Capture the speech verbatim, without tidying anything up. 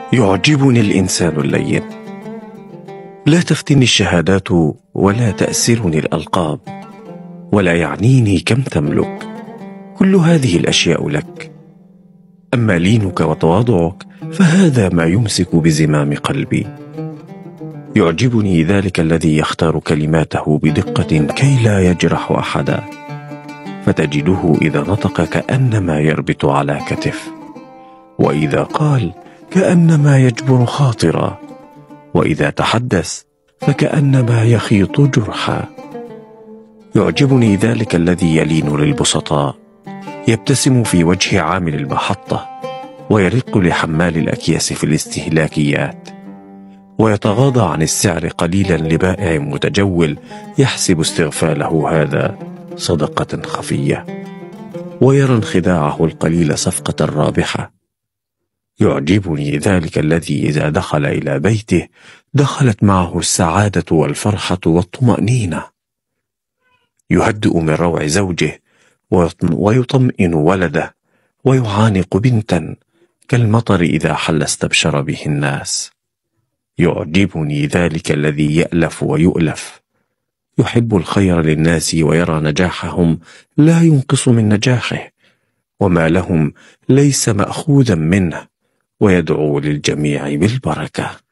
يعجبني الإنسان اللين. لا تفتني الشهادات ولا تأسرني الألقاب، ولا يعنيني كم تملك، كل هذه الأشياء لك. أما لينك وتواضعك فهذا ما يمسك بزمام قلبي. يعجبني ذلك الذي يختار كلماته بدقة كي لا يجرح أحدا، فتجده إذا نطق كأنما يربط على كتف، وإذا قال كأنما يجبر خاطرا، وإذا تحدث فكأنما يخيط جرحا. يعجبني ذلك الذي يلين للبسطاء، يبتسم في وجه عامل المحطة، ويرق لحمال الأكياس في الاستهلاكيات، ويتغاضى عن السعر قليلا لبائع متجول يحسب استغفاله هذا صدقة خفية، ويرى انخداعه القليل صفقة رابحة. يعجبني ذلك الذي إذا دخل إلى بيته دخلت معه السعادة والفرحة والطمأنينة. يهدئ من روع زوجه ويطمئن ولده، ويعانق بنتا كالمطر إذا حل استبشر به الناس. يعجبني ذلك الذي يألف ويؤلف، يحب الخير للناس ويرى نجاحهم لا ينقص من نجاحه، وما لهم ليس مأخوذا منه، ويدعو للجميع بالبركة.